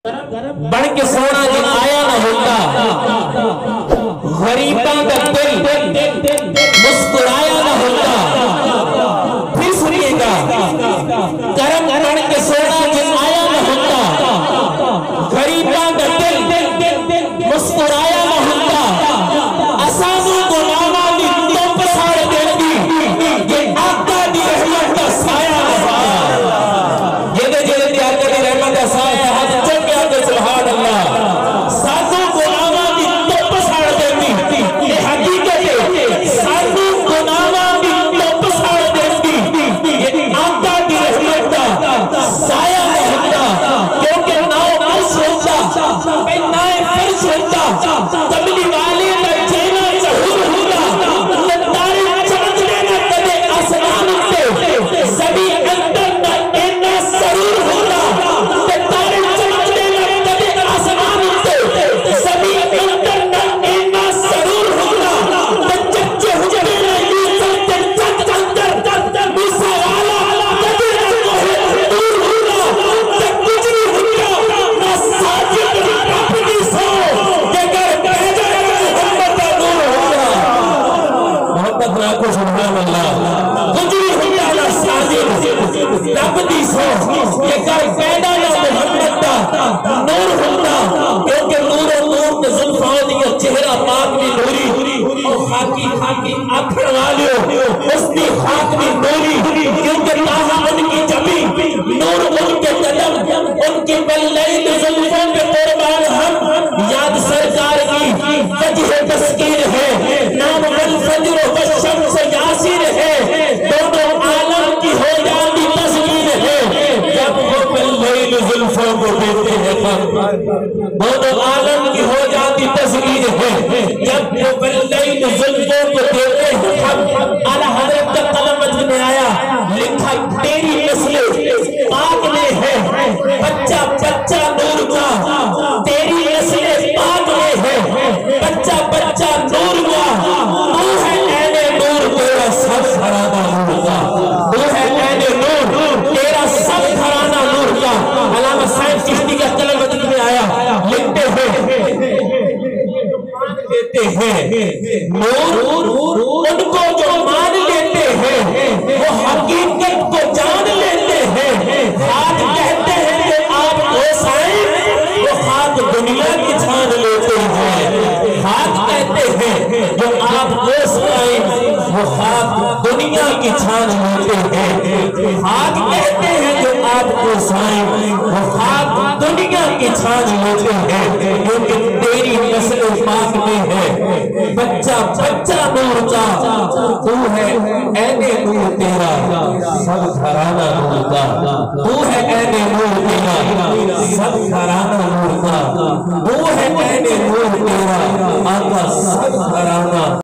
بڑھ کے سونا جن آیا نہ ہوتا، غریباں کا دل مسکرایا نہ ہوتا۔ پھر سنیے گا، کرم بڑھ کے سونا جن آیا نہ ہوتا، غریباں کا دل مسکرایا نہ ہوتا۔ اسانو کو ناما دی تو پساڑ دیتی، یہ آقا دی رحمت کا سایہ نہ ہوتا۔ یہ دے جلدی آقا دی رحمت کا سایہ سبحان اللہ۔ ساتھوں گناہاں دی تو پساڑ دیتی، یہ حقیقت ہے۔ ساتھوں گناہاں دی تو پساڑ دیتی، یہ آقا دی رحمت کا سایہ ہے ہوتا۔ کیونکہ ناؤ فرش ہوتا، میں نائے فرش ہوتا، تبلی والے میں جینا چہور ہوتا، تارے چمکنے نہ کدے آسمان سے، سبھی اندر نہ اینا سرور ہوتا، تارے چمکنے نہ سبھی اندر نہ اینا سرور ہوتا، بچے ہوتے نہ یہ چلتے چک چکر، موسیٰ والا کدے نہ کوئی دور ہوتا، جب گجری ہوتا نہ ساجد اپنی سو، اگر بہجا محمد نور ہوتا۔ محمد راکو سبحان اللہ۔ گجری ہوتا نہ ساجد اپنی سو، اگر پیدا نہ محمد دا نور ہوتا، کیونکہ نور زلفان چہرہ پاک بھی نوری، اور خاکی خاکی آکھڑ والیوں اس کی خاک بھی نوری، کیونکہ تاہا ان کی جبی نور ان کے قدم، ان کی بلیل زلفان پہ قربان ہم یاد سرکار کی وجہ تذکیر ہے، نام والفجر والشمس یاسر ہے، دونوں عالم کی ہو جاتی تصویر ہے، جب وہ بلیل زلفان کو دیتے ہیں دونوں عالم کی ہو جاتی تصویر ہے، جب وہ بلیل زلفوں کو دیتے ہیں ہم۔ اعلیٰ حضرت کا قلم مجھ میں آیا، لکھا تیری نسل پاک میں ہے، بچہ بچہ نور کا، تیری نسل پاک میں ہے، بچہ بچہ نور کا، تو ہے این نور تیرا سب گھرانہ نور کا، تو ہے این نور تیرا سب گھرانہ نور کا۔ علامہ صاحب چشتی کا قلم مجھ میں آیا، لکھتے ہیں لیتے ہیں نور، ان کو جو مان لیتے ہیں وہ حقیقت کو جان لیتے ہیں۔ خاک کہتے ہیں کہ آپ غوثائیں، وہ خاک دنیا کی چھان لیتے ہیں۔ خاک کہتے ہیں جو آپ غوثائیں، وہ خاک دنیا کی چھان لیتے ہیں۔ خاک کہتے ہیں جو آپ غوثائیں، وہ خاک دنیا کی چھان لیتے ہیں، کیونکہ تیری نسل پاک میں ہے، بچہ بچہ نور کا، تو ہے این نور تیرا سب گھرانہ نور کا، تو ہے این نور تیرا سب گھرانہ نور کا، تو ہے این نور تیرا آقا سب گھرانہ